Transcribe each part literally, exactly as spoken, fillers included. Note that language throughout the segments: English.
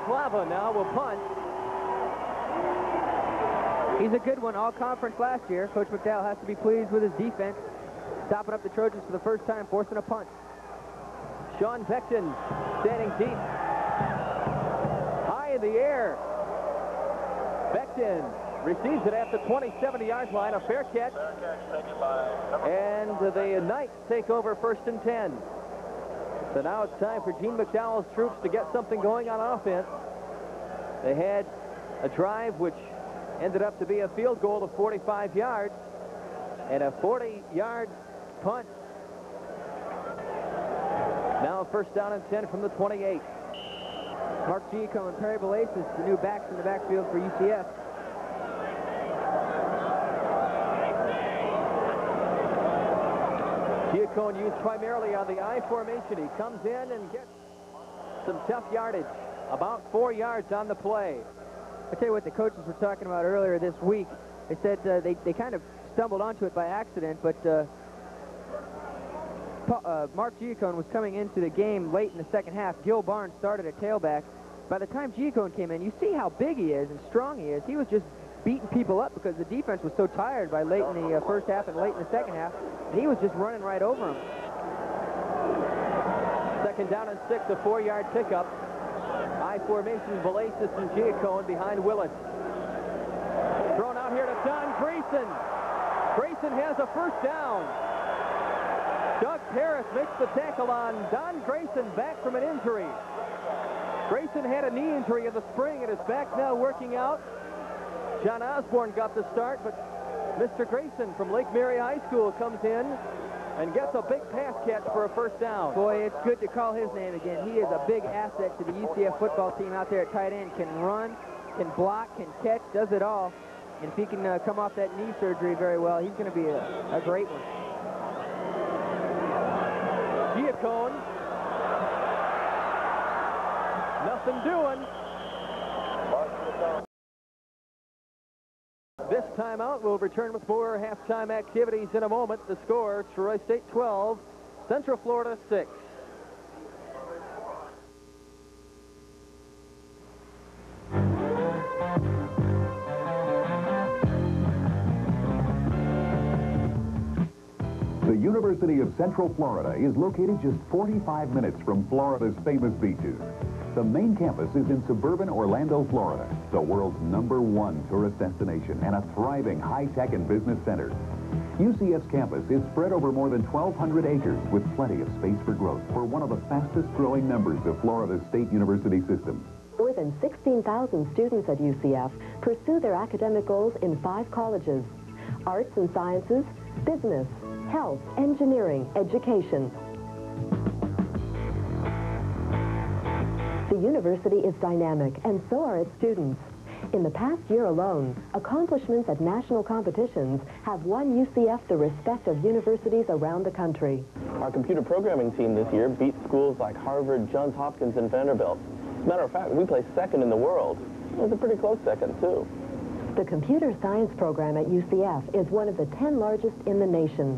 Slava now will punt. He's a good one, all conference last year. Coach McDowell has to be pleased with his defense, stopping up the Trojans for the first time, forcing a punt. Sean Beckton standing deep. High in the air. Beckton receives it at the twenty-seven yard line, a fair catch. And the Knights take over first and ten. So now it's time for Gene McDowell's troops to get something going on offense. They had a drive which ended up to be a field goal of forty-five yards and a forty yard punt. Now first down and ten from the twenty-eight. Mark Giacomo and Perry Belasis, the new backs in the backfield for U C F. Giacomo used primarily on the I formation. He comes in and gets some tough yardage, about four yards on the play. I tell you what the coaches were talking about earlier this week. They said uh, they, they kind of stumbled onto it by accident, but uh, uh, Mark Giacomo was coming into the game late in the second half. Gil Barnes started at tailback. By the time Giacomo came in, you see how big he is and strong he is. He was just beating people up because the defense was so tired by late in the uh, first half and late in the second half. And he was just running right over him. Second down and six, a four yard pickup. I formation, Belasis and Giacomo behind Willis. Thrown out here to Don Grayson. Grayson has a first down. Doug Harris makes the tackle on Don Grayson, back from an injury. Grayson had a knee injury in the spring and is back now working out. John Osborne got the start, but Mister Grayson from Lake Mary High School comes in and gets a big pass catch for a first down. Boy, it's good to call his name again. He is a big asset to the U C F football team out there at tight end. Can run, can block, can catch, does it all. And if he can uh, come off that knee surgery very well, he's going to be a, a great one. Giacomo. Nothing doing. This timeout will return with more halftime activities in a moment. The score, Troy State twelve, Central Florida six. The University of Central Florida is located just forty-five minutes from Florida's famous beaches. The main campus is in suburban Orlando, Florida, the world's number one tourist destination and a thriving high-tech and business center. U C F's campus is spread over more than twelve hundred acres with plenty of space for growth for one of the fastest-growing members of Florida's state university system. More than sixteen thousand students at U C F pursue their academic goals in five colleges: arts and sciences, business, health, engineering, education. The university is dynamic, and so are its students. In the past year alone, accomplishments at national competitions have won U C F the respect of universities around the country. Our computer programming team this year beat schools like Harvard, Johns Hopkins, and Vanderbilt. As a matter of fact, we placed second in the world. It was a pretty close second, too. The computer science program at U C F is one of the ten largest in the nation.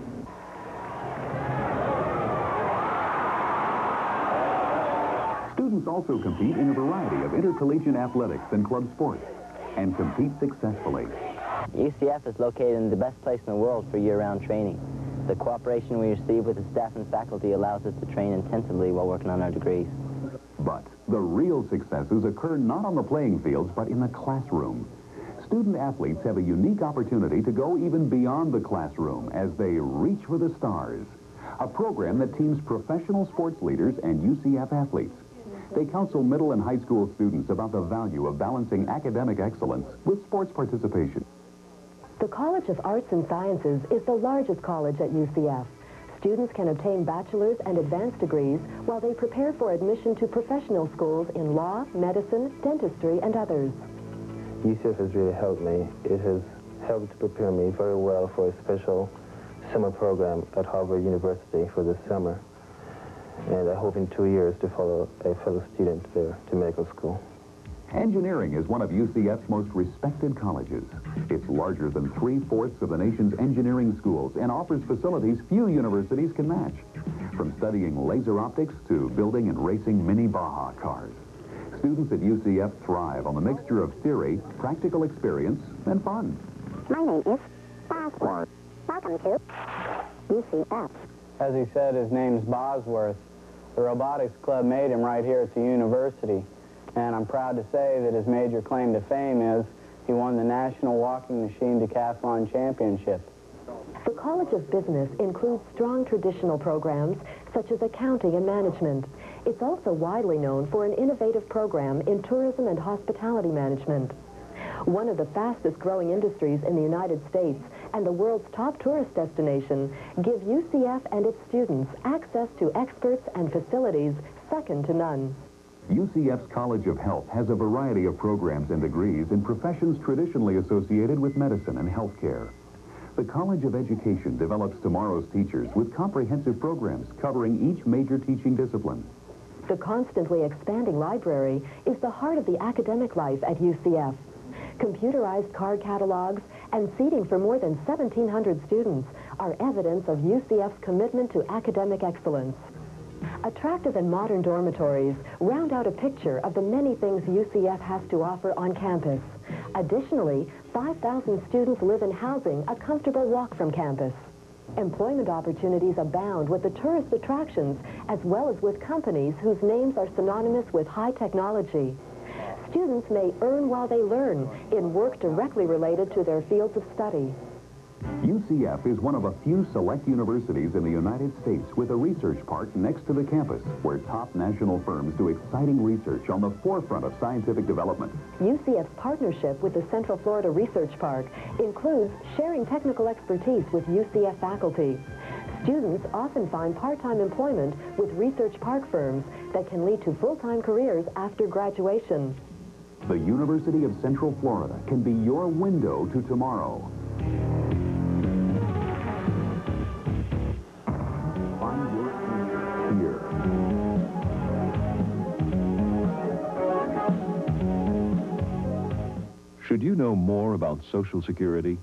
Students also compete in a variety of intercollegiate athletics and club sports, and compete successfully. U C F is located in the best place in the world for year-round training. The cooperation we receive with the staff and faculty allows us to train intensively while working on our degrees. But the real successes occur not on the playing fields, but in the classroom. Student athletes have a unique opportunity to go even beyond the classroom as they reach for the stars. A program that teams professional sports leaders and U C F athletes. They counsel middle and high school students about the value of balancing academic excellence with sports participation. The College of Arts and Sciences is the largest college at U C F. Students can obtain bachelor's and advanced degrees while they prepare for admission to professional schools in law, medicine, dentistry, and others. U C F has really helped me. It has helped to prepare me very well for a special summer program at Harvard University for this summer. And I hope in two years to follow a fellow student there to medical school. Engineering is one of U C F's most respected colleges. It's larger than three-fourths of the nation's engineering schools and offers facilities few universities can match. From studying laser optics to building and racing mini Baja cars. Students at U C F thrive on the mixture of theory, practical experience, and fun. My name is Bosworth. Welcome to U C F. As he said, his name's Bosworth. The robotics club made him right here at the university. And I'm proud to say that his major claim to fame is he won the National Walking Machine Decathlon Championship. The College of Business includes strong traditional programs such as accounting and management. It's also widely known for an innovative program in tourism and hospitality management. One of the fastest growing industries in the United States and the world's top tourist destination give U C F and its students access to experts and facilities second to none. U C F's College of Health has a variety of programs and degrees in professions traditionally associated with medicine and healthcare. The College of Education develops tomorrow's teachers with comprehensive programs covering each major teaching discipline. The constantly expanding library is the heart of the academic life at U C F. Computerized card catalogs and seating for more than seventeen hundred students are evidence of U C F's commitment to academic excellence. Attractive and modern dormitories round out a picture of the many things U C F has to offer on campus. Additionally, five thousand students live in housing a comfortable walk from campus. Employment opportunities abound with the tourist attractions as well as with companies whose names are synonymous with high technology. Students may earn while they learn in work directly related to their fields of study. U C F is one of a few select universities in the United States with a research park next to the campus where top national firms do exciting research on the forefront of scientific development. U C F's partnership with the Central Florida Research Park includes sharing technical expertise with U C F faculty. Students often find part-time employment with research park firms that can lead to full-time careers after graduation. The University of Central Florida can be your window to tomorrow. Find your future here. Should you know more about Social Security?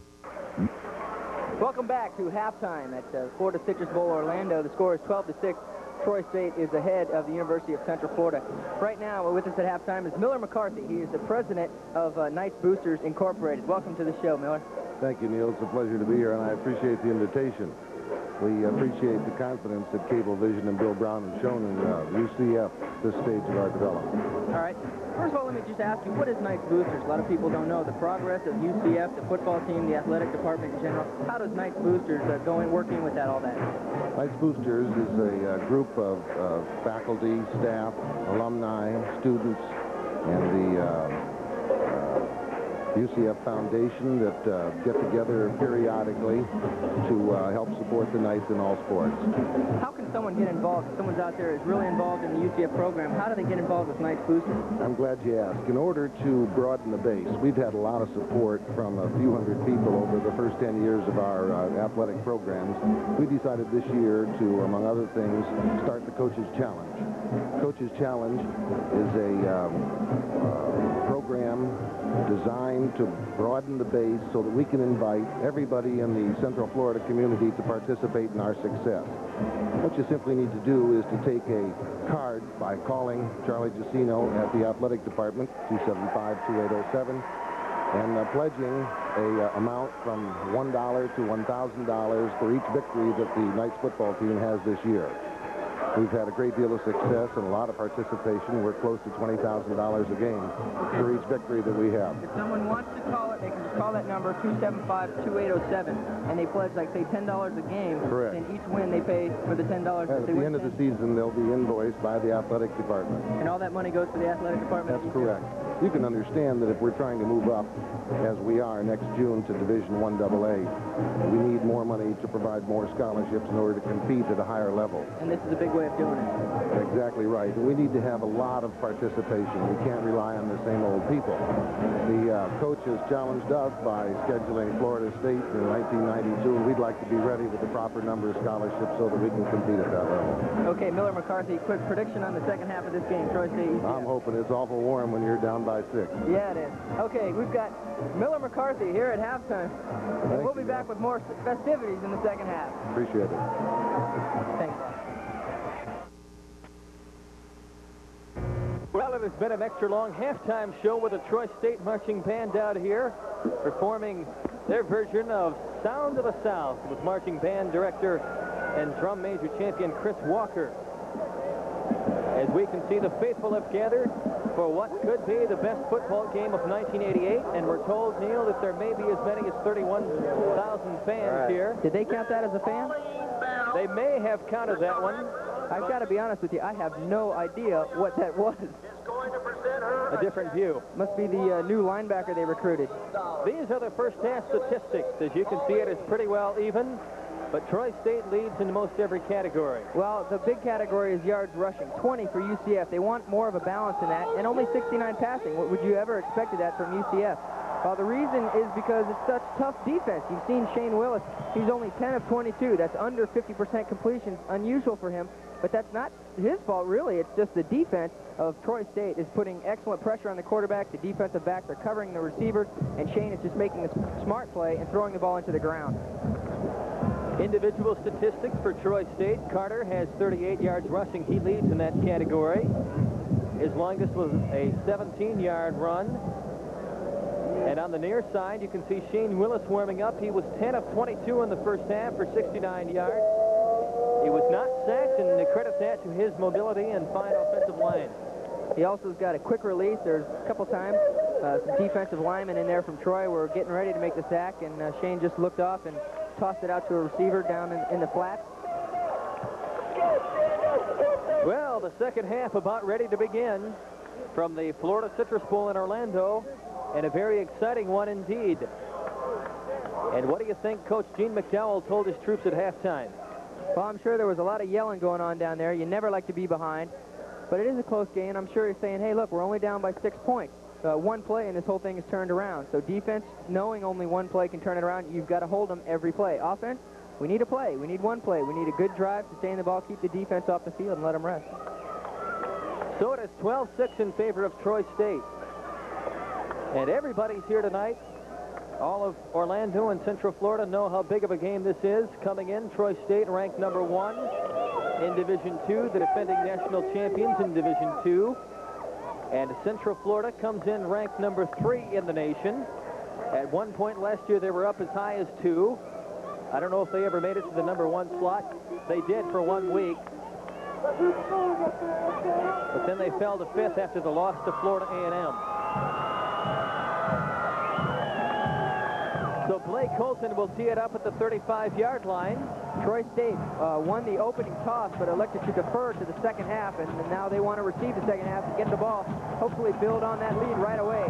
Welcome back to halftime at uh, Florida Citrus Bowl Orlando. The score is twelve to six. Troy State is ahead of the University of Central Florida. Right now, with us at halftime is Miller McCarthy. He is the president of uh, Knights Boosters Incorporated. Welcome to the show, Miller. Thank you, Neil. It's a pleasure to be here, and I appreciate the invitation. We appreciate the confidence that Cablevision and Bill Brown have shown in uh, U C F at this stage of our development. All right. First of all, let me just ask you, what is Knights Boosters? A lot of people don't know the progress of U C F, the football team, the athletic department in general. How does Knights Boosters uh, go in working with that, all that? Knights Boosters is a uh, group of uh, faculty, staff, alumni, students, and the uh, uh, U C F Foundation that uh, get together periodically to uh, help support the Knights in all sports. How can someone get involved? If someone's out there is really involved in the U C F program, how do they get involved with Knights Boosters? I'm glad you asked. In order to broaden the base, we've had a lot of support from a few hundred people over the first ten years of our uh, athletic programs. We decided this year to, among other things, start the Coaches Challenge. Coaches Challenge is a um, uh, program designed to broaden the base so that we can invite everybody in the Central Florida community to participate in our success. What you simply need to do is to take a card by calling Charlie Giacino at the athletic department, two seven five, two eight oh seven, and uh, pledging a uh, amount from one dollar to one thousand dollars for each victory that the Knights football team has this year. We've had a great deal of success and a lot of participation. We're close to twenty thousand dollars a game for each victory that we have. If someone wants to call it, they can just call that number, two seven five, two eight oh seven, and they pledge, like, say, ten dollars a game. Correct. And each win they pay for the ten dollars that At they the win. end of the season, they'll be invoiced by the athletic department. And all that money goes to the athletic department? That's correct. You can understand that if we're trying to move up, as we are next June, to Division One double A, we need more money to provide more scholarships in order to compete at a higher level. And this is a big way of doing it. Exactly right. And we need to have a lot of participation. We can't rely on the same old people. The uh, coach has challenged us by scheduling Florida State in nineteen ninety-two, and we'd like to be ready with the proper number of scholarships so that we can compete at that level. Okay, Miller McCarthy, quick prediction on the second half of this game. Troy State U C F. I'm hoping it's awful warm when you're down by six. Yeah, it is. Okay, we've got Miller McCarthy here at halftime. And we'll be back with more festivities in the second half. Appreciate it. Thanks. Well, it has been an extra-long halftime show with the Troy State Marching Band out here performing their version of Sound of the South with Marching Band Director and Drum Major Champion Chris Walker. As we can see, the faithful have gathered for what could be the best football game of nineteen eighty-eight, and we're told, Neil, that there may be as many as thirty-one thousand fans right here. Did they count that as a fan? They may have counted that one. I've got to be honest with you, I have no idea what that was. A different view. Must be the uh, new linebacker they recruited. These are the first half statistics. As you can see, it is pretty well even, but Troy State leads in most every category. Well, the big category is yards rushing, twenty for U C F. They want more of a balance in that, and only sixty-nine passing. What would you ever expected that from U C F? Well, the reason is because it's such tough defense. You've seen Shane Willis. He's only ten of twenty-two. That's under fifty percent completions. Unusual for him, but that's not his fault, really. It's just the defense of Troy State is putting excellent pressure on the quarterback. The defensive backs are covering the receivers, and Shane is just making a smart play and throwing the ball into the ground. Individual statistics for Troy State. Carter has thirty-eight yards rushing. He leads in that category. His longest was a seventeen-yard run. And on the near side, you can see Shane Willis warming up. He was ten of twenty-two in the first half for sixty-nine yards. He was not sacked, and they credit that to his mobility and fine offensive line. He also has got a quick release. There's a couple times uh, some defensive linemen in there from Troy were getting ready to make the sack, and uh, Shane just looked off and tossed it out to a receiver down in, in the flat. Well, the second half about ready to begin from the Florida Citrus Bowl in Orlando, and a very exciting one indeed. And what do you think Coach Gene McDowell told his troops at halftime? Well, I'm sure there was a lot of yelling going on down there. You never like to be behind, but it is a close game. I'm sure he's saying, hey, look, we're only down by six points. Uh, one play, and this whole thing is turned around. So defense, knowing only one play can turn it around, you've got to hold them every play. Offense, we need a play. We need one play. We need a good drive, sustain the ball, keep the defense off the field, and let them rest. So it is twelve six in favor of Troy State. And everybody's here tonight. All of Orlando and Central Florida know how big of a game this is. Coming in, Troy State ranked number one in Division two, the defending national champions in Division two. And Central Florida comes in ranked number three in the nation. At one point last year, they were up as high as two. I don't know if they ever made it to the number one slot. They did for one week. But then they fell to fifth after the loss to Florida A and M. So Blake Colton will tee it up at the thirty-five-yard line. Troy State uh, won the opening toss, but elected to defer to the second half, and now they want to receive the second half and get the ball, hopefully build on that lead right away.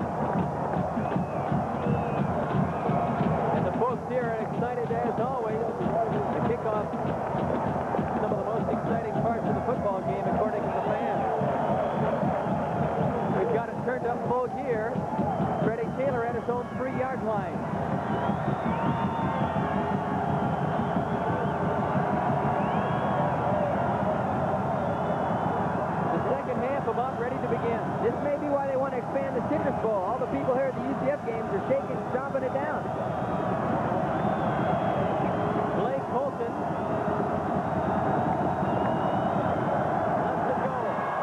And the folks here are excited as always. The kickoff, some of the most exciting parts of the football game, according to the fans. We've got it turned up full gear. Freddie Taylor at his own three-yard line. About ready to begin. This may be why they want to expand the Citrus Bowl. All the people here at the U C F games are shaking and stomping it down. Blake Colton lets it go.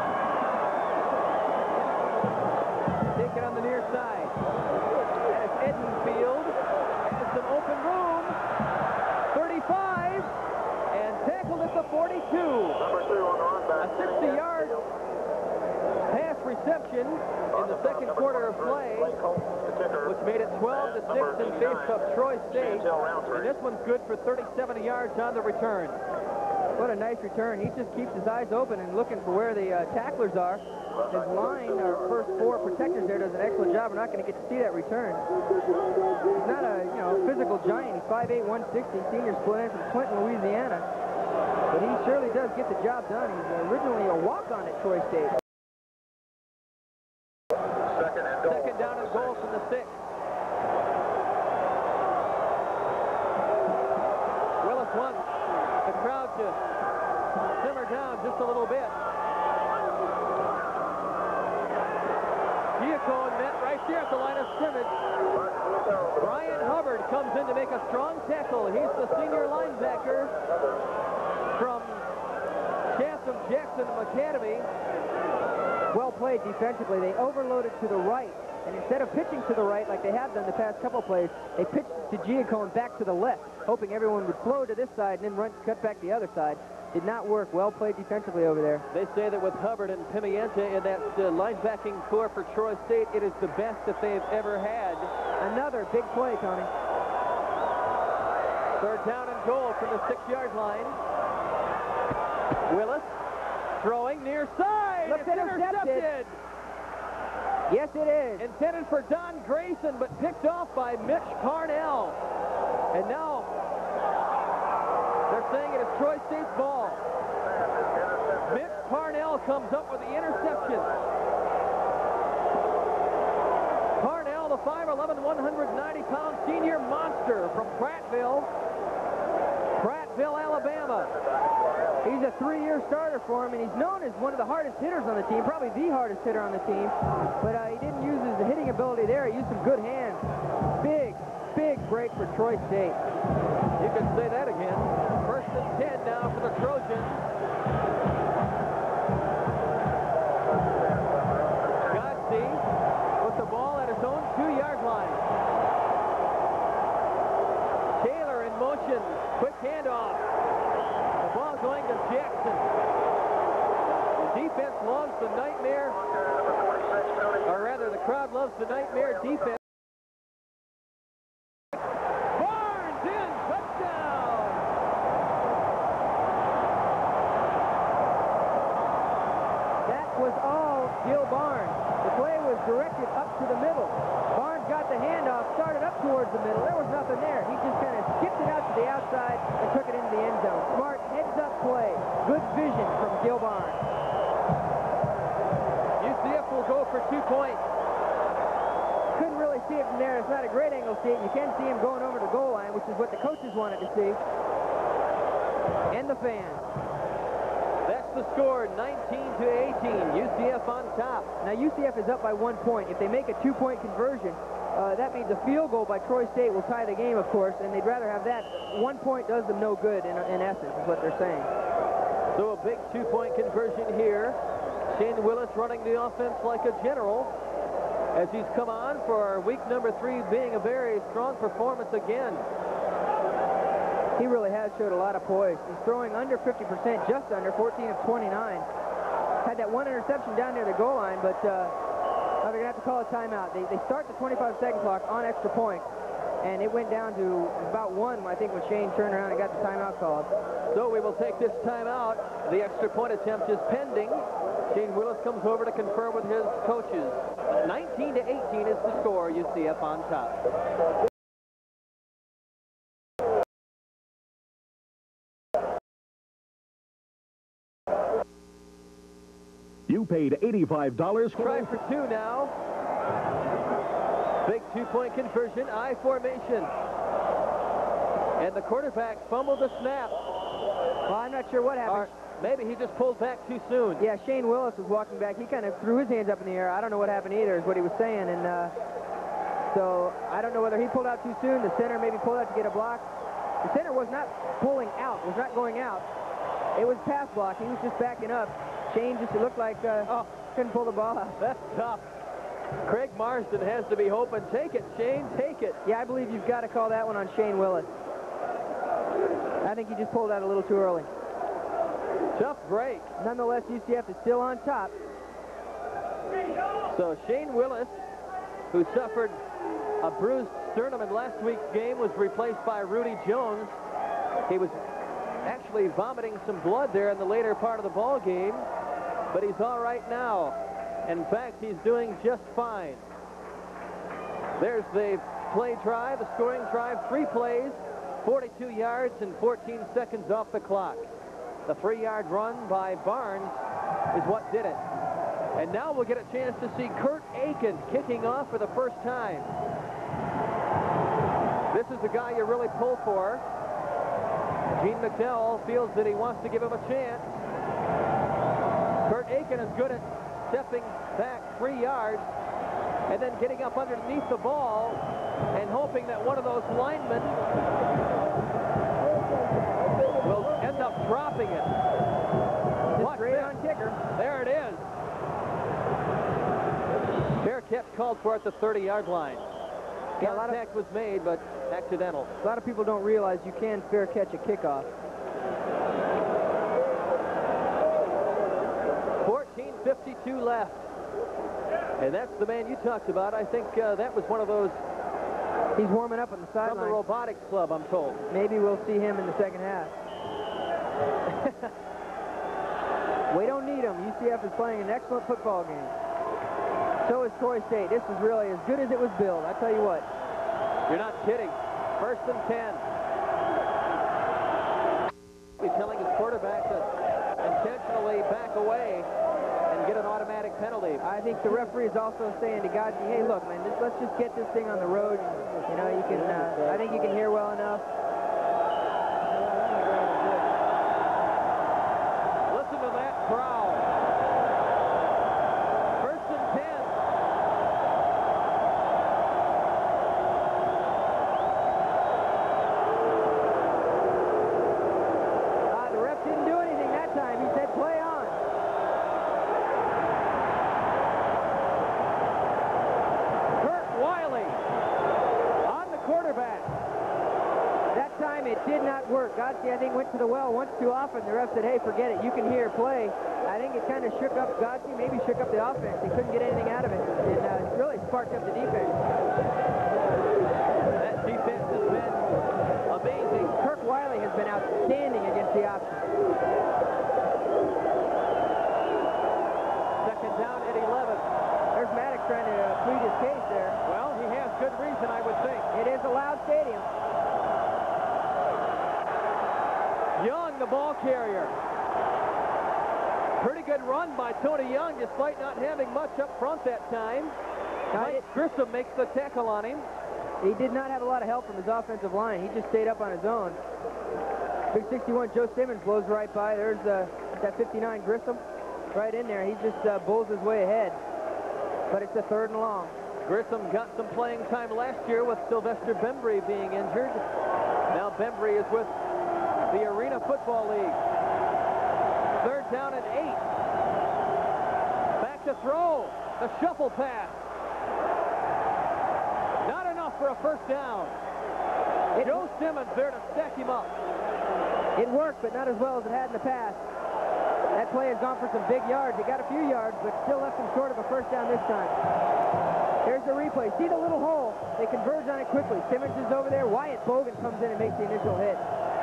Take it on the near side. As Edenfield has some open room. thirty-five and tackled at the forty-two. A sixty-yard pass reception in the second quarter of play, which made it twelve to six in face of Troy State. And this one's good for thirty-seven yards on the return. What a nice return. He just keeps his eyes open and looking for where the uh, tacklers are. His line, our first four protectors there, does an excellent job. We're not going to get to see that return. He's not a you know physical giant. He's five eight, one sixty, senior split in from Clinton, Louisiana. But he surely does get the job done. He's originally a walk-on at Troy State. Second down and goal from the six. Willis wants the crowd to simmer down just a little bit. Giacone met right there at the line of scrimmage. Brian Hubbard comes in to make a strong tackle. He's the senior linebacker from Chatham Jackson Academy. well played defensively. They overloaded to the right, and instead of pitching to the right like they have done the past couple plays, they pitched to Giacone back to the left, hoping everyone would flow to this side and then run, cut back the other side. Did not work. Well played defensively over there. They say that with Hubbard and Pimienta in that uh, linebacking core for Troy State, it is the best that they've ever had. Another big play, Tony. Third down and goal from the six-yard line. Willis throwing near side. Looks it's intercepted. intercepted. Yes, it is. Intended for Don Grayson, but picked off by Mitch Parnell. And now they're saying it is Troy State's ball. Mitch Parnell comes up with the interception. Parnell, the five eleven, one hundred ninety pound senior monster from Prattville, Prattville, Alabama. He's a three-year starter for him, and he's known as one of the hardest hitters on the team, probably the hardest hitter on the team. But uh, he didn't use his hitting ability there. He used some good hands. Big, big break for Troy State. You can say that again. First and ten now for the Trojans. Godsey with the ball at his own two-yard line. Taylor in motion. Quick handoff. The ball going to Jackson. The defense loves the nightmare, or rather the crowd loves the nightmare defense. Barnes in, touchdown! That was all Gil Barnes. The play was directed up to the middle. Barnes got the handoff, started up towards the middle. There was nothing there. He just kind of skipped it out to the outside and took it into the end zone. Smart heads-up play. Good vision from Gil Barnes. U C F will go for two points. Couldn't really see it from there. It's not a great angle to see it. You can see him going over the goal line, which is what the coaches wanted to see. And the fans. That's the score, nineteen to eighteen. U C F on top. Now, U C F is up by one point. If they make a two-point conversion, uh, that means a field goal by Troy State will tie the game, of course, and they'd rather have that. One point does them no good, in, in essence, is what they're saying. So a big two-point conversion here. Shane Willis running the offense like a general as he's come on for week number three, being a very strong performance again. He really has showed a lot of poise. He's throwing under fifty percent, just under, fourteen of twenty-nine. Had that one interception down near the goal line, but uh, they're going to have to call a timeout. They, they start the twenty-five second clock on extra point, and it went down to about one, I think, when Shane turned around and got the timeout called. So we will take this timeout. The extra point attempt is pending. Shane Willis comes over to confer with his coaches. nineteen to eighteen is the score. U C F on top. You paid eighty-five dollars for Try for two now. Big two-point conversion, I formation. And the quarterback fumbled the snap. Well, I'm not sure what happened. Or maybe he just pulled back too soon. Yeah, Shane Willis was walking back. He kind of threw his hands up in the air. I don't know what happened either, is what he was saying. And uh, so I don't know whether he pulled out too soon. The center maybe pulled out to get a block. The center was not pulling out, was not going out. It was pass block. He was just backing up. Shane just, it looked like, uh, oh, couldn't pull the ball out. That's tough. Craig Marsden has to be hoping. Take it, Shane, take it. Yeah, I believe you've got to call that one on Shane Willis. I think he just pulled out a little too early. Tough break. Nonetheless, U C F is still on top. So Shane Willis, who suffered a bruised sternum in last week's game, was replaced by Rudy Jones. He was actually vomiting some blood there in the later part of the ball game, but he's all right now. In fact, he's doing just fine. There's the play drive, the scoring drive, three plays, forty-two yards and fourteen seconds off the clock. The three-yard run by Barnes is what did it. And now we'll get a chance to see Kurt Aiken kicking off for the first time. This is the guy you really pull for. Gene McDowell feels that he wants to give him a chance. Kurt Aiken is good at stepping back three yards and then getting up underneath the ball and hoping that one of those linemen will end up dropping it. Just straight on kicker. There it is. Fair catch called for at the thirty-yard line. Yeah, a lot of, Contact was made, but accidental. a lot of people don't realize you can fair catch a kickoff. fourteen fifty-two left. And that's the man you talked about. I think uh, that was one of those He's warming up on the from the sideline. robotics club, I'm told. Maybe we'll see him in the second half. We don't need him. U C F is playing an excellent football game. So is Troy State. This is really as good as it was billed. I tell you what. You're not kidding. First and ten. He's telling his quarterback to intentionally back away and get an automatic penalty. I think the referee is also saying to Godfrey, hey, look, man, just, let's just get this thing on the road. You know, you can. Uh, I think you can hear well enough. Listen to that growl. First and ten. Uh, the ref didn't do anything that time. He said play on. Kurt Wiley on the quarterback. That time it did not work. Godfrey, I think, went to the well once too often. The ref said, hey, forget it. You can hear play. I think it kind of shook up Godfrey, maybe shook up the offense. He couldn't get anything out of it. And uh, it really sparked up the defense. That defense has been amazing. Kirk Wiley has been outstanding against the option. Second down at eleven. There's Maddox trying to uh, plead his case there. Well, he has good reason, I would think. It is a loud stadium. Young, the ball carrier. Pretty good run by Tony Young, despite not having much up front that time. Mike Grissom makes the tackle on him. He did not have a lot of help from his offensive line. He just stayed up on his own. Big sixty-one, Joe Simmons blows right by. There's uh, that fifty-nine Grissom right in there. He just uh, bulls his way ahead. But it's a third and long. Grissom got some playing time last year with Sylvester Bembry being injured. Now Bembry is with the Arena Football League. Third down and eight. Back to throw. The shuffle pass. Not enough for a first down. It, Joe Simmons there to stack him up. it worked, but not as well as it had in the past. That play has gone for some big yards. He got a few yards, but still left him short of a first down this time. Here's the replay. See the little hole? They converge on it quickly. Simmons is over there. Wyatt Bogan comes in and makes the initial hit.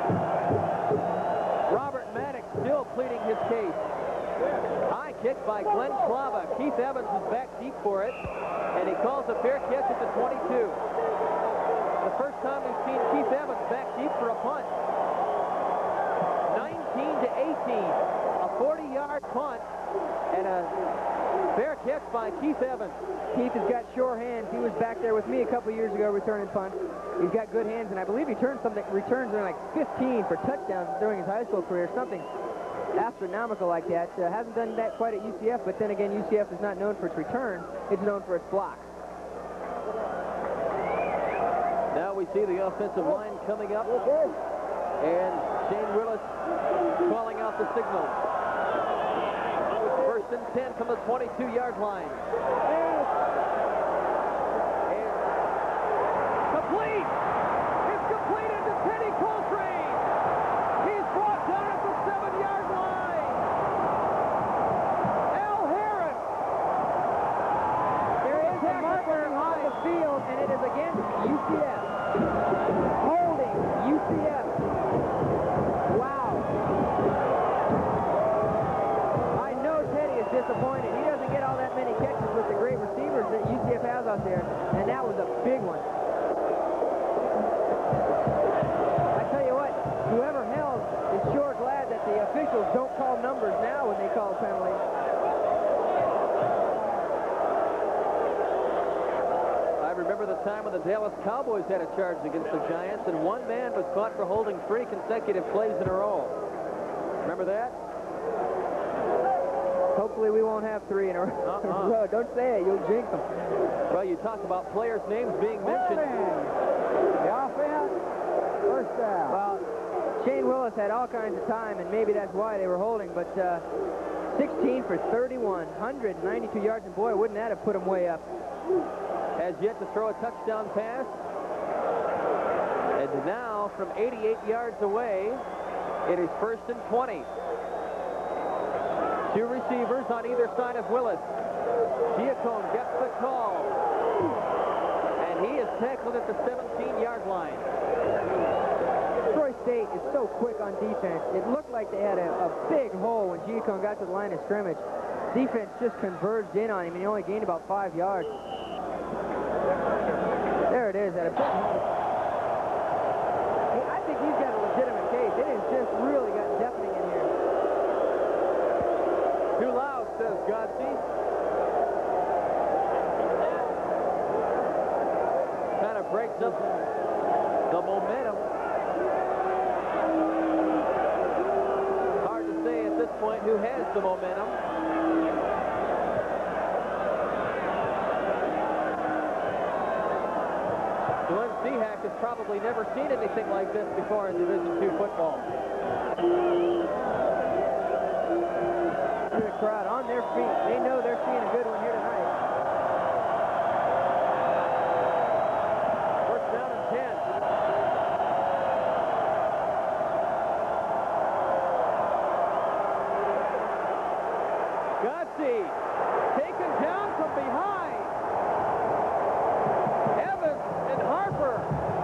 Robert Maddox still pleading his case. High kick by Glenn Slava. Keith Evans is back deep for it, and he calls a fair catch at the twenty-two. The first time we've seen Keith Evans back deep for a punt. nineteen to eighteen. A forty-yard punt and a fair catch by Keith Evans. Keith has got sure hands. He was back there with me a couple years ago returning punts. He's got good hands, and I believe he turned something, returns in like fifteen for touchdowns during his high school career, something astronomical like that. Uh, hasn't done that quite at U C F, but then again, U C F is not known for its return. It's known for its blocks. Now we see the offensive line coming up, and Shane Willis calling out the signal. First and ten from the twenty-two-yard line. And complete! It's completed to Teddy Coltrane! He's brought down at the seven-yard line! Al Harris! There is a marker on the field, and it is against U C F. Holding U C F. Wow. I know Teddy is disappointed. He doesn't get all that many catches with the great receivers that U C F has out there, and that was a big one. I tell you what, whoever held is sure glad that the officials don't call numbers now when they call penalties. I remember the time when the Dallas Cowboys had a charge against the Giants, and one man was caught for holding three consecutive plays in a row. Remember that? Hopefully we won't have three in a row. Uh-uh. Don't say it. You'll jinx them. Well, you talk about players' names being mentioned. The offense, first down. Well, Shane Willis had all kinds of time, and maybe that's why they were holding, but uh, sixteen for thirty-one, one hundred ninety-two yards, and boy, wouldn't that have put him way up. Has yet to throw a touchdown pass. And now, from eighty-eight yards away, it is first and twenty. Two receivers on either side of Willis. Giacone gets the call. And he is tackled at the seventeen-yard line. Troy State is so quick on defense. It looked like they had a, a big hole when Giacone got to the line of scrimmage. Defense just converged in on him, and he only gained about five yards. There it is at a big hole. Hey, I think he's got a legitimate case. It has just really got deafening in here. Too loud, says Godsey. Kind of breaks up the momentum. Hard to say at this point who has the momentum. Glenn Seahack has probably never seen anything like this before in Division two football. The crowd on their feet. They know they're seeing a good one here tonight. First down and ten. Godsey taken down from behind. Evans and Harper.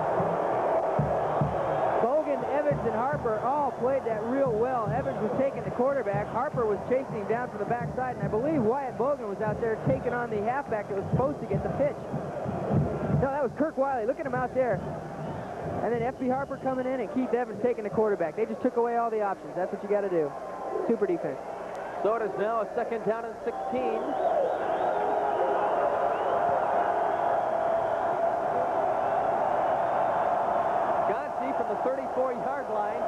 Bogan, Evans, and Harper all played that real well. Evans was taking the quarterback. Harper was chasing him down from the backside, and I believe Wyatt Bogan was out there taking on the halfback that was supposed to get the pitch. No, that was Kirk Wiley. Look at him out there. And then F B Harper coming in and Keith Evans taking the quarterback. They just took away all the options. That's what you got to do. Super defense. So it is now a second down and sixteen. Godsey from the thirty-four-yard line.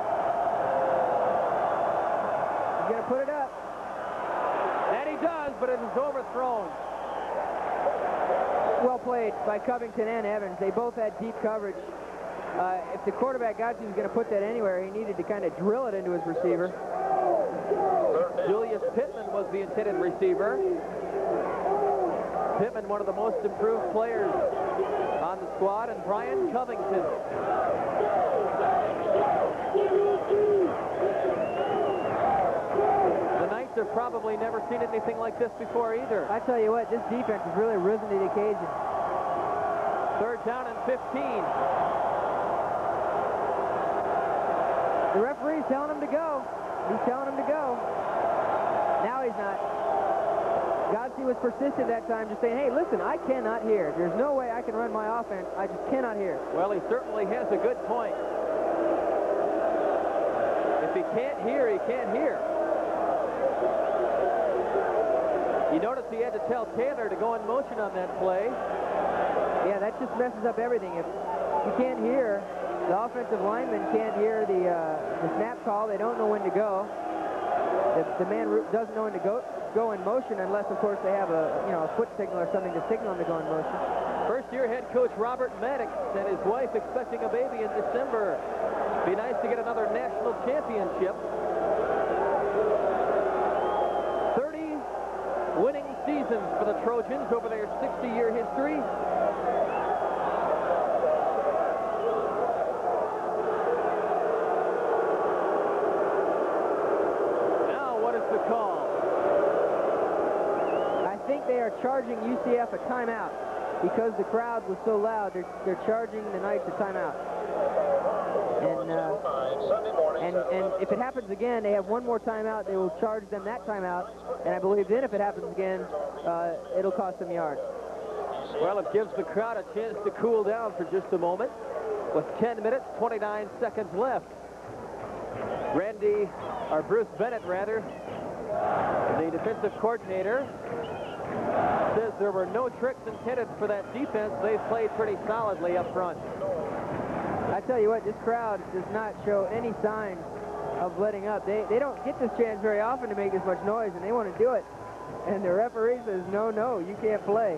He's going to put it up. And he does, but it is overthrown. Well played by Covington and Evans. They both had deep coverage. Uh, if the quarterback Godsey was going to put that anywhere, he needed to kind of drill it into his receiver. Julius Pittman was the intended receiver. Pittman, one of the most improved players on the squad, and Brian Covington. The Knights have probably never seen anything like this before either. I tell you what, this defense has really risen to the occasion. Third down and fifteen. The referee's telling him to go. He's telling him to go. Now he's not. Godsey was persistent that time, just saying, hey, listen, I cannot hear. There's no way I can run my offense. I just cannot hear. Well, he certainly has a good point. If he can't hear, he can't hear. You notice he had to tell Taylor to go in motion on that play. Yeah, that just messes up everything. If you can't hear, the offensive lineman can't hear the, uh, the snap call. They don't know when to go. The, the man doesn't know when to go go in motion unless, of course, they have a you know a foot signal or something to signal him to go in motion. First-year head coach Robert Maddox and his wife expecting a baby in December. Be nice to get another national championship. thirty winning seasons for the Trojans over their sixty-year history. The call. I think they are charging U C F a timeout because the crowd was so loud. They're, they're charging the Knights a timeout. And, uh, and, and if it happens again, they have one more timeout. They will charge them that timeout. And I believe then if it happens again, uh, it'll cost them yards. Well, it gives the crowd a chance to cool down for just a moment with ten minutes, twenty-nine seconds left. Randy, or Bruce Bennett, rather, the defensive coordinator, says there were no tricks intended for that defense. They've played pretty solidly up front. I tell you what, this crowd does not show any signs of letting up. They, they don't get this chance very often to make this much noise, and they want to do it. And the referee says, no, no, you can't play.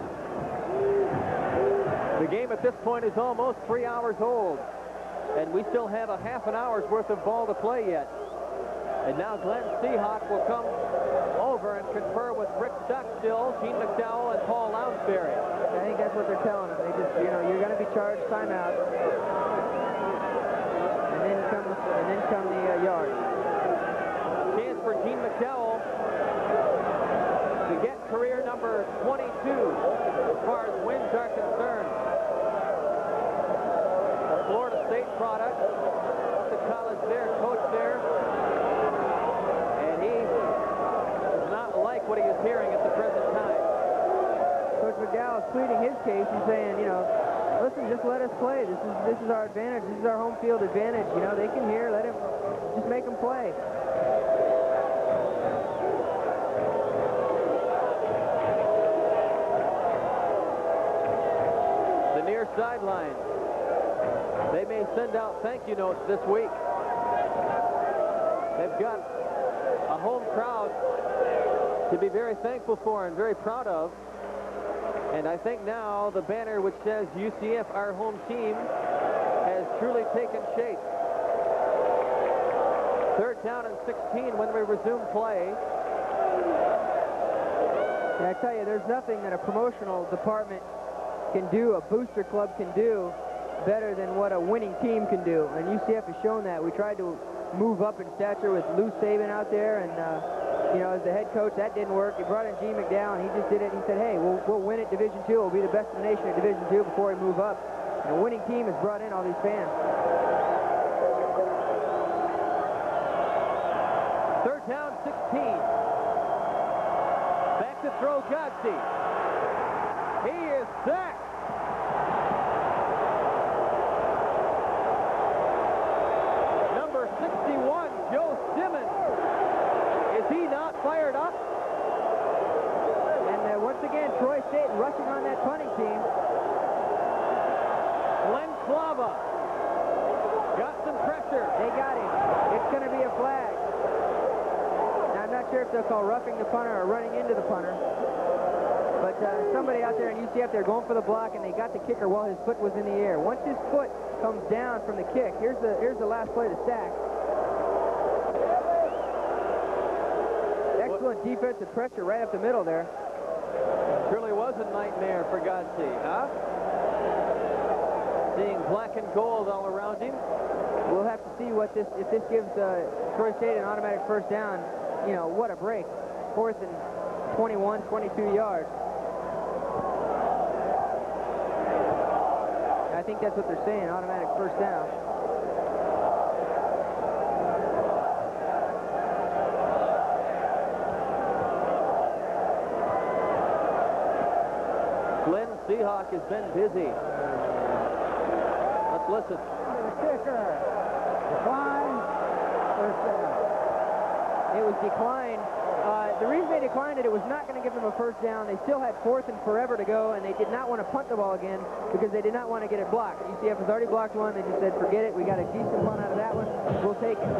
The game at this point is almost three hours old, and we still have a half an hour's worth of ball to play yet. And now Glenn Seahawk will come over and confer with Rick Stockstill, Gene McDowell, and Paul Lounsbury. I think that's what they're telling them. They just, you know, you're going to be charged timeout. And then come, and then come the uh, yard. Chance for Gene McDowell to get career number twenty-two as far as wins are concerned. A Florida State product, went to college there, coached there, and he does not like what he is hearing at the present time. Coach McDowell is pleading his case. He's saying, you know, listen, just let us play. This is this is our advantage. This is our home field advantage. You know, they can hear. Let him, just make them play. The near sideline. They may send out thank you notes this week. They've got a home crowd to be very thankful for and very proud of. And I think now the banner which says U C F, our home team, has truly taken shape. Third down and sixteen when we resume play. And I tell you, there's nothing that a promotional department can do, a booster club can do, better than what a winning team can do. And U C F has shown that. We tried to move up in stature with Lou Saban out there, and uh, you know, as the head coach, that didn't work. He brought in Gene McDowell, and he just did it. He said, hey, we'll, we'll win at Division two. We'll be the best in the nation at Division two before we move up. And a winning team has brought in all these fans. Third down, sixteen. Back to throw, Godsey. He is sacked. Number sixty-one, Joe Simmons. Is he not fired up? And uh, once again, Troy State rushing on that punting team. Glenn Slava got some pressure. They got him. It's going to be a flag. Now, I'm not sure if they'll call roughing the punter or running into the punter. But uh, somebody out there in U C F, they're going for the block, and they got the kicker while his foot was in the air. Once his foot comes down from the kick, here's the here's the last play of the sack. Excellent defensive pressure right up the middle there. Truly was a nightmare for Godsey, huh? Seeing black and gold all around him. We'll have to see what this, if this gives uh, Troy State an automatic first down. You know, what a break. Fourth and twenty-one, twenty-two yards. I think that's what they're saying, automatic first down. Glenn Seahawk has been busy. Let's listen. Kicker. Decline. First down. It was declined. Uh, the reason they declined it, it was not going to give them a first down. They still had fourth and forever to go, and they did not want to punt the ball again because they did not want to get it blocked. U C F has already blocked one. They just said, forget it. We got a decent punt out of that one. We'll take it.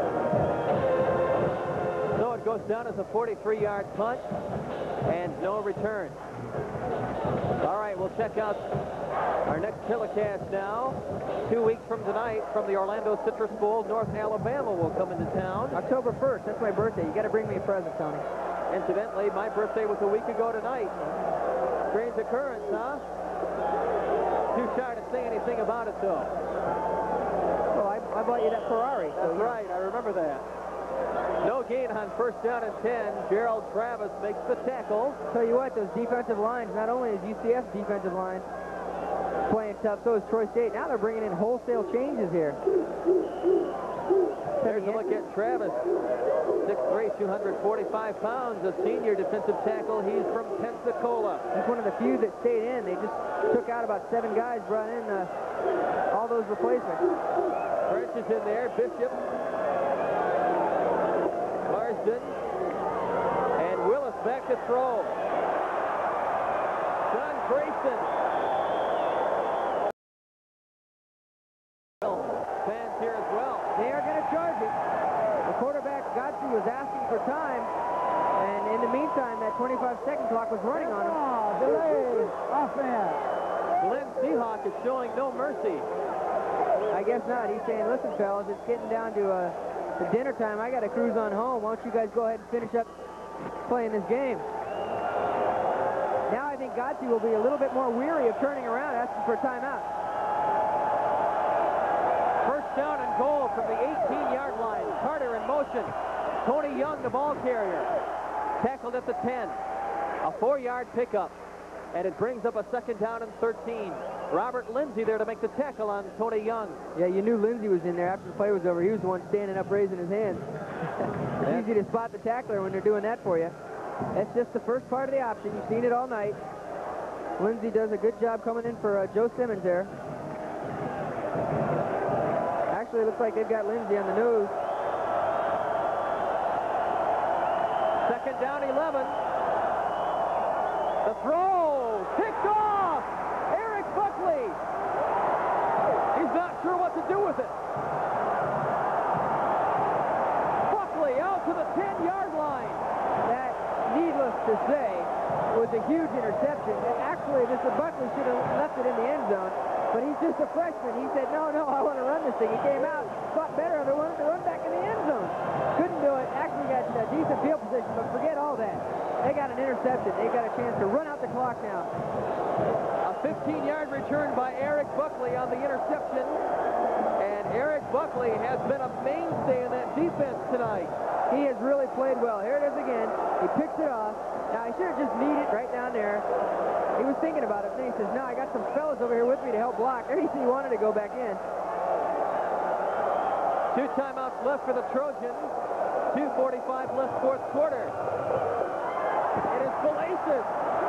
So it goes down as a forty-three yard punt and no return. All right, we'll check out our next telecast now. Two weeks from tonight, from the Orlando Citrus Bowl, North Alabama will come into town. October first, that's my birthday. You got to bring me a present, Tony. Incidentally, my birthday was a week ago tonight. Strange occurrence, huh? Too shy to say anything about it, though. Well, I, I bought you that Ferrari. That's so right, I remember that. No gain on first down and ten. Gerald Travis makes the tackle. Tell you what, those defensive lines, not only is U C F's defensive line playing tough, so is Troy State. Now they're bringing in wholesale changes here. There's a look at Travis. six three, two hundred forty-five pounds, a senior defensive tackle. He's from Pensacola. He's one of the few that stayed in. They just took out about seven guys, brought in uh, all those replacements. French is in there. Bishop. Marsden. And Willis back to throw. John Grayson. Fans here as well. They are going to charge it. The quarterback, Godsey, was asking for time, and in the meantime, that twenty-five second clock was running on him. Oh, delay. Offense. Glenn Seahawk is showing no mercy. I guess not. He's saying, listen, fellas, it's getting down to uh, the dinner time. I got to cruise on home. Why don't you guys go ahead and finish up playing this game. Now I think Gotzi will be a little bit more weary of turning around, asking for a timeout. First down and goal from the eighteen-yard line. Carter in motion. Tony Young, the ball carrier. Tackled at the ten. A four-yard pickup. And it brings up a second down and thirteen. Robert Lindsay there to make the tackle on Tony Young. Yeah, you knew Lindsay was in there after the play was over. He was the one standing up, raising his hands. It's easy to spot the tackler when they're doing that for you. That's just the first part of the option. You've seen it all night. Lindsay does a good job coming in for uh, Joe Simmons there. Actually, it looks like they've got Lindsay on the nose. Second down, eleven. The throw, picked off. Eric Buckley. He's not sure what to do with it. Buckley out to the ten-yard line. That, needless to say, was a huge interception. And actually, this Buckley should have left it in the end zone. But he's just a freshman. He said, no, no, I want to run this thing. He came out, thought better of it, wanted to run back in the end zone. Couldn't do it. Actually got a decent field position, but forget all that. They got an interception. They got a chance to run out the clock now. A fifteen-yard return by Eric Buckley on the interception. And Eric Buckley has been a mainstay in that defense tonight. He has really played well. Here it is again. He picks it off. Now, he should have just kneed it right down there. He was thinking about it. Then he says, no, I got some fellas over here with me to help block. There you see he wanted to go back in. Two timeouts left for the Trojans. two forty-five left, fourth quarter. It is Belasis.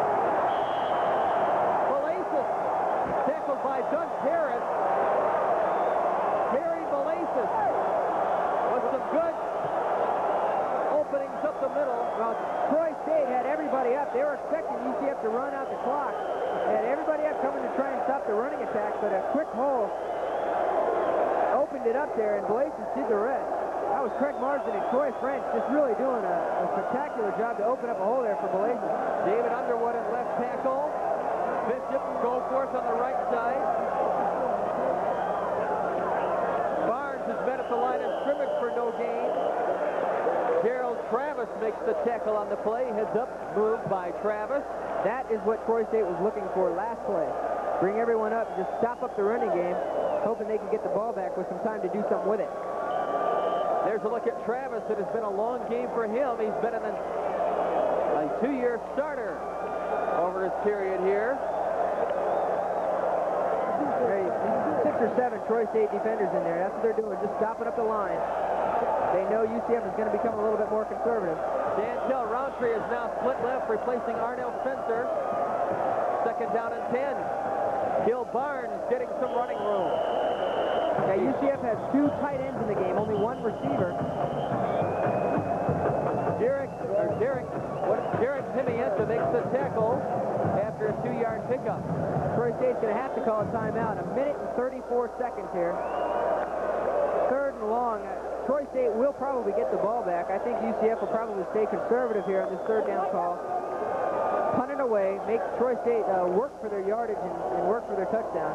Belasis tackled by Doug Harris. Terry Belasis with some good openings up the middle. Well, Troy State had everybody up. They were expecting U C F to run out the clock. They had everybody up coming to try and stop the running attack, but a quick hole opened it up there, and Belasis did the rest. That was Craig Marsden and Troy French just really doing a, a spectacular job to open up a hole there for Belasis. David Underwood at left tackle. Bishop Goforth on the right side. Barnes has been at the line of scrimmage for no gain. Gerald Travis makes the tackle on the play. Heads up, moved by Travis. That is what Troy State was looking for last play. Bring everyone up, just stop up the running game, hoping they can get the ball back with some time to do something with it. There's a look at Travis. It has been a long game for him. He's been in a, a two-year starter over his period here. Six or seven Troy State defenders in there. That's what they're doing, just stopping up the line. They know U C F is going to become a little bit more conservative. Dantel Roundtree is now split left, replacing Arnell Spencer. Second down and ten. Gil Barnes getting some running room. Yeah, U C F has two tight ends in the game, only one receiver. Derek, or Derek, what, Derek Pimienta makes the tackle after a two-yard pickup. Troy State's going to have to call a timeout. A minute and thirty-four seconds here. Third and long. Troy State will probably get the ball back. I think U C F will probably stay conservative here on this third down call. Punt it away, make Troy State uh, work for their yardage and, and work for their touchdown.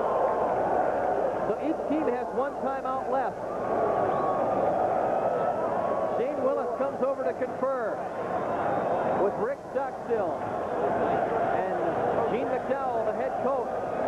So each team has one timeout left. Shane Willis comes over to confer with Rick Stockstill and Gene McDowell, the head coach.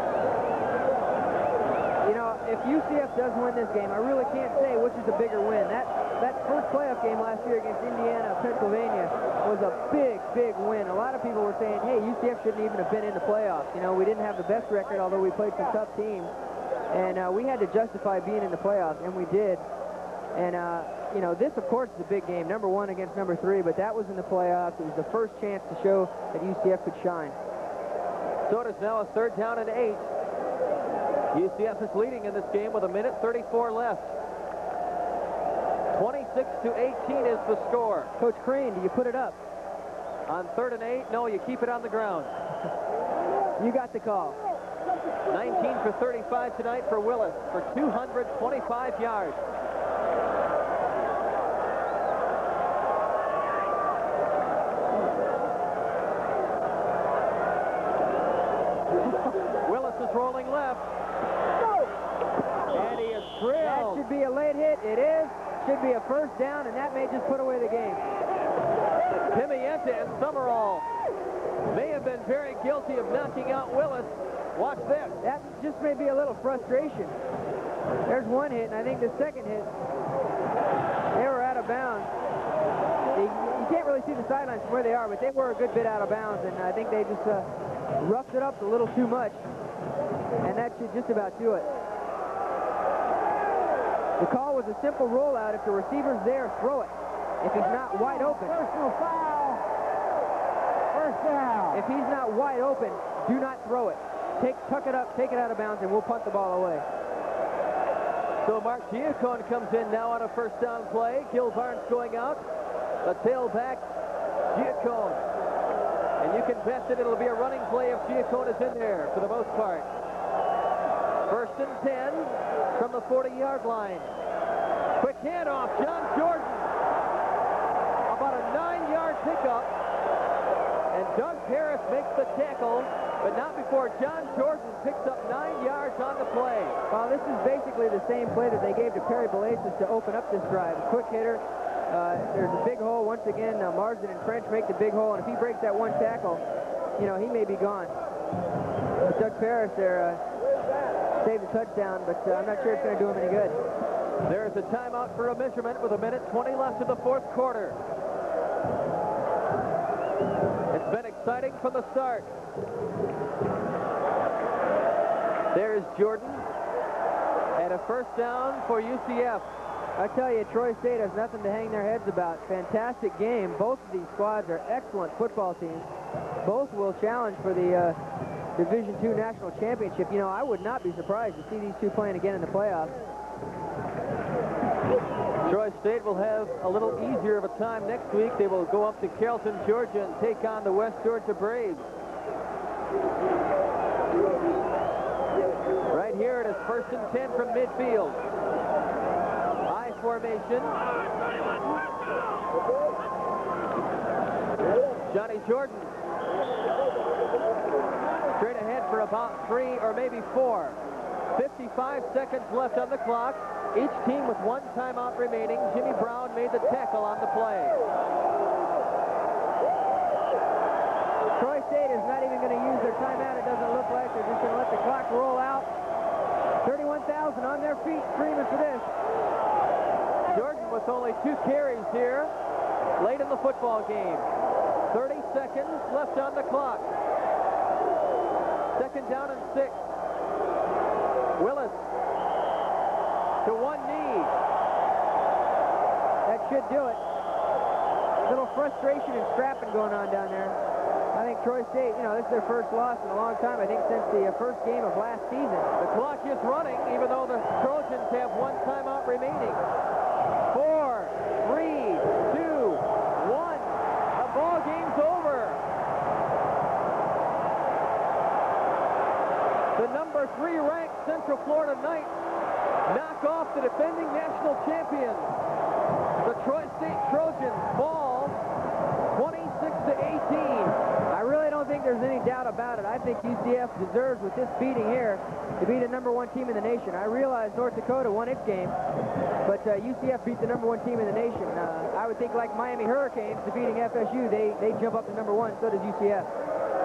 You know, if U C F does win this game, I really can't say which is a bigger win. That that first playoff game last year against Indiana, Pennsylvania, was a big, big win. A lot of people were saying, hey, U C F shouldn't even have been in the playoffs. You know, we didn't have the best record, although we played some tough teams. And uh, we had to justify being in the playoffs, and we did. And, uh, you know, this, of course, is a big game, number one against number three, but that was in the playoffs. It was the first chance to show that U C F could shine. So it is now a third down and eight. U C F is leading in this game with a minute thirty-four left. twenty-six to eighteen is the score. Coach Crane, do you put it up? On third and eight, no, you keep it on the ground. You got the call. nineteen for thirty-five tonight for Willis for two hundred twenty-five yards. Willis is rolling left. And he is drilled. That should be a late hit. It is. Should be a first down, and that may just put away the game. Pimienta and Summerall may have been very guilty of knocking out Willis. Watch this. That just may be a little frustration. There's one hit, and I think the second hit, they were out of bounds. You, you can't really see the sidelines from where they are, but they were a good bit out of bounds, and I think they just uh, roughed it up a little too much, and that should just about do it. The call was a simple rollout. If the receiver's there, throw it. If he's not wide open. Personal foul. First down. If he's not wide open, do not throw it. Take, tuck it up, take it out of bounds, and we'll punt the ball away. So Mark Giacone comes in now on a first down play. Gil Barnes going out. The tailback, Giacone. And you can bet that it'll be a running play if Giacone is in there for the most part. First and ten from the forty-yard line. Quick handoff, John Jordan. About a nine-yard pickup. And Doug Harris makes the tackle, but not before John Jordan picks up nine yards on the play. Well, this is basically the same play that they gave to Perry Belasis to open up this drive. A quick hitter. Uh, there's a big hole. Once again, uh, Marsden and French make the big hole, and if he breaks that one tackle, you know, he may be gone. But Doug Harris there uh, saved the touchdown, but uh, I'm not sure it's going to do him any good. There's a timeout for a measurement with a minute twenty left in the fourth quarter. It's been exciting from the start. There's Jordan, and a first down for U C F. I tell you, Troy State has nothing to hang their heads about. Fantastic game. Both of these squads are excellent football teams. Both will challenge for the uh, Division two National Championship. You know, I would not be surprised to see these two playing again in the playoffs. Troy State will have a little easier of a time next week. They will go up to Carrollton, Georgia, and take on the West Georgia Braves. Right here it is first and ten from midfield. I formation. Johnny Jordan. Straight ahead for about three or maybe four. fifty-five seconds left on the clock. Each team with one timeout remaining. Jimmy Brown made the tackle on the play. Troy State is not even going to use their timeout. It doesn't look like. They're just going to let the clock roll out. thirty-one thousand on their feet screaming for this. Jordan with only two carries here late in the football game. thirty seconds left on the clock. Second down and six. Willis to one knee. That should do it. A little frustration and scrapping going on down there. I think Troy State, you know, this is their first loss in a long time, I think since the uh, first game of last season. The clock is running, even though the Trojans have one timeout remaining. Four, three, two, one. The ball game's over. The number three ranked Central Florida Knights knock off the defending national champions. The Troy State Trojans fall twenty-six to eighteen. I really don't think there's any doubt about it. I think U C F deserves, with this beating here, to be the number one team in the nation. I realize North Dakota won its game, but uh, U C F beat the number one team in the nation. Uh, I would think, like Miami Hurricanes defeating F S U, they, they jump up to number one, so does U C F.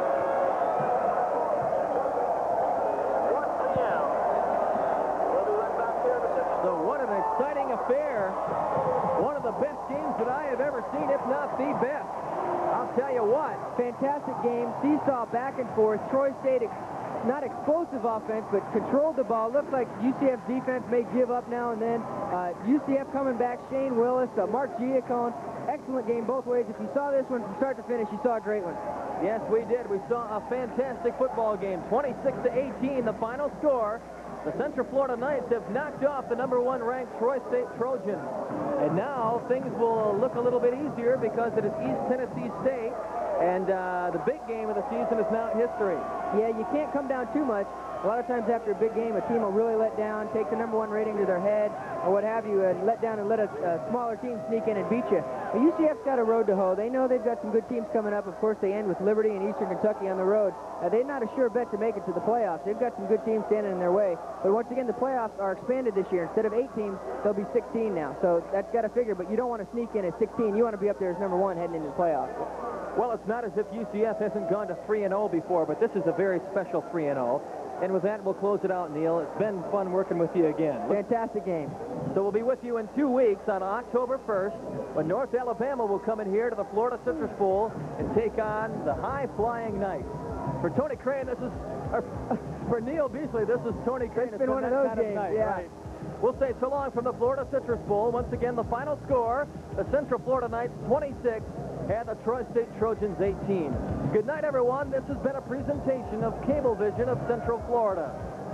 So what an exciting affair. One of the best games that I have ever seen, if not the best. I'll tell you what. Fantastic game. Seesaw back and forth. Troy State, ex not explosive offense, but controlled the ball. Looked like U C F's defense may give up now and then. Uh, U C F coming back. Shane Willis, uh, Mark Giacone. Excellent game both ways. If you saw this one from start to finish, you saw a great one. Yes, we did. We saw a fantastic football game. twenty-six to eighteen, the final score. The Central Florida Knights have knocked off the number one ranked Troy State Trojans. And now things will look a little bit easier because it is East Tennessee State. And uh, the big game of the season is now history. Yeah, you can't come down too much. A lot of times after a big game, a team will really let down, take the number one rating to their head, or what have you, and let down and let a, a smaller team sneak in and beat you. But U C F's got a road to hoe. They know they've got some good teams coming up. Of course, they end with Liberty and Eastern Kentucky on the road. Uh, they're not a sure bet to make it to the playoffs. They've got some good teams standing in their way. But once again, the playoffs are expanded this year. Instead of eight teams, there'll be sixteen now. So that's got to figure. But you don't want to sneak in at sixteen. You want to be up there as number one heading into the playoffs. Well, it's not as if U C F hasn't gone to three and oh before, but this is a very special three and oh. And with that, we'll close it out, Neil. It's been fun working with you again. Fantastic game. So we'll be with you in two weeks on October first when North Alabama will come in here to the Florida Citrus Bowl and take on the high-flying Knights. For Tony Crane, this is... Or, for Neil Beasley, this is Tony Crane. It's been one of those games, yeah. Right. We'll say so long from the Florida Citrus Bowl. Once again, the final score, the Central Florida Knights twenty-six and the Troy State Trojans eighteen. Good night, everyone. This has been a presentation of Cablevision of Central Florida.